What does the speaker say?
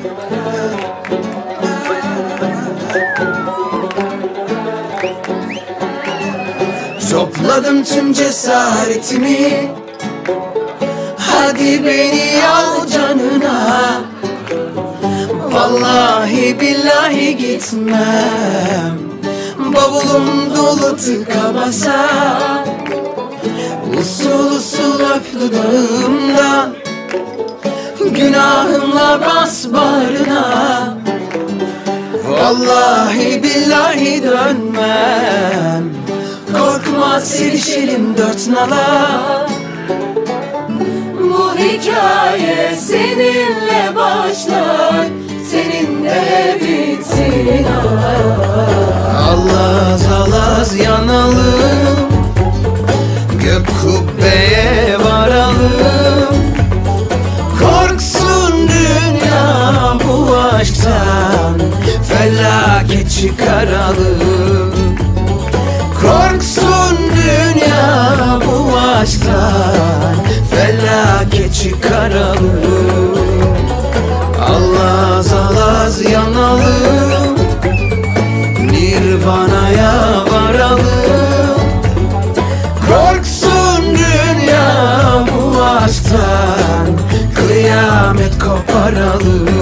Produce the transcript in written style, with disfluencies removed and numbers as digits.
Topladım tüm cesaretimi, hadi beni al canına. Vallahi billahi gitmem, bavulum dolu tıka basa. Usul usul öp dudağımdan, günahımla bas bağrına. Vallahi billahi dönmem, korkma sevişelim dört nala. Bu hikaye seninle başlar, seninle bitsin. Alaz alaz yanalım, gök kubbeye varalım. Korksun dünya bu aşktan, felaket çıkaralım. Korksun dünya bu aşktan, felaket çıkaralım. Alaz alaz yanalım, Nirvana'ya varalım. Korksun dünya bu aşktan, kıyamet koparalım.